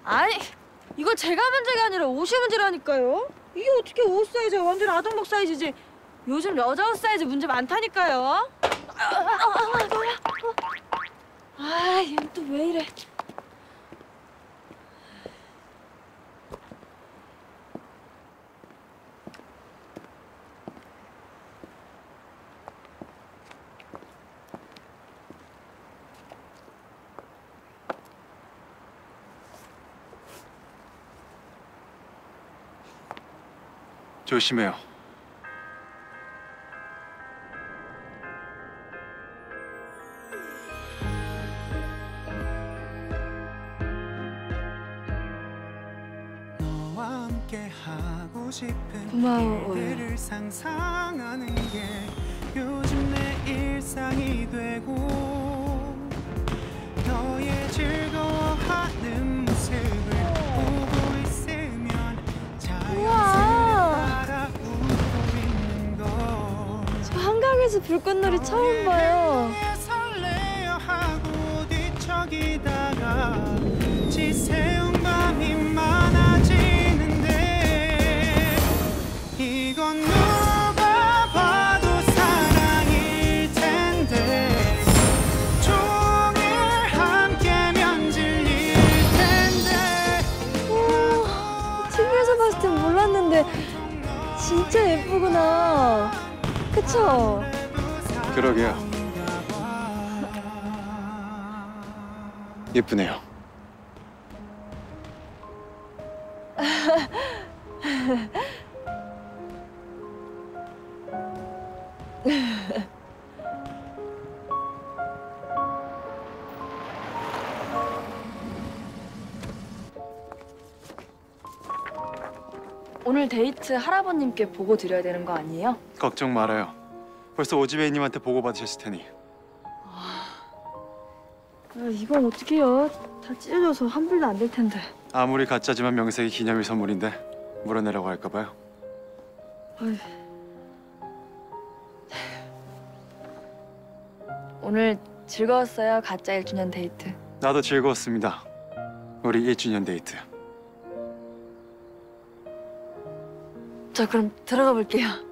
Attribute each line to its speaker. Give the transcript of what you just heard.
Speaker 1: 아니, 이거 제가 문제가 아니라 옷이 문제라니까요. 이게 어떻게 옷 사이즈야? 완전 아동복 사이즈지. 요즘 여자 옷 사이즈 문제 많다니까요. 얘는 또 왜 이래?
Speaker 2: 조심해요.
Speaker 1: 고마워요.
Speaker 3: 상상하는 게 요즘 내 일상이 되고 너의 즐거워하는 모습을 보고 있으면 자연스레 따라 웃고 있는 거.
Speaker 1: 저 한강에서 불꽃놀이 처음 봐요.
Speaker 3: 설레어 하고 뒤척이다가 지새운 밤이 많아지는데 이건 누가 봐도 사랑일 텐데 종일 함께면 질릴 텐데.
Speaker 1: TV에서 봤을 땐 몰랐는데 진짜 예쁘구나. 그쵸?
Speaker 2: 그러게요. 예쁘네요.
Speaker 1: 오늘 데이트 할아버님께 보고 드려야 되는 거 아니에요?
Speaker 2: 걱정 말아요. 벌써 오지배이님한테 보고받으셨을 테니.
Speaker 1: 이건 어떡해요? 다 찢어져서 환불도 안 될 텐데.
Speaker 2: 아무리 가짜지만 명색이 기념일 선물인데 물어내라고 할까 봐요.
Speaker 1: 아휴. 오늘 즐거웠어요, 가짜 1주년 데이트.
Speaker 2: 나도 즐거웠습니다. 우리 1주년 데이트.
Speaker 1: 자, 그럼 들어가 볼게요.